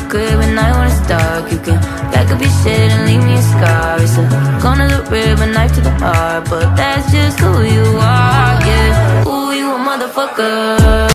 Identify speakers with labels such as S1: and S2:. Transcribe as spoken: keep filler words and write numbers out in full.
S1: crib at night when it's dark. You can pack up your shit and leave me a scar. It's a gun to the rib, a knife to the heart, but that's just who you are, yeah. Ooh, you a motherfucker.